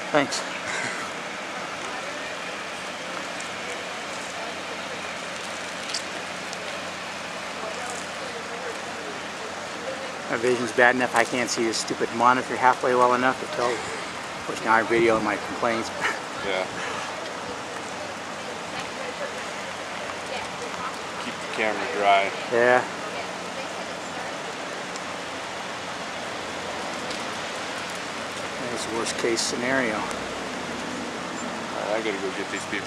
Thanks. My vision's bad enough I can't see this stupid monitor halfway well enough to tell pushing our video and my complaints. Yeah. Keep the camera dry. Yeah. That's the worst case scenario. Alright, I gotta go get these people.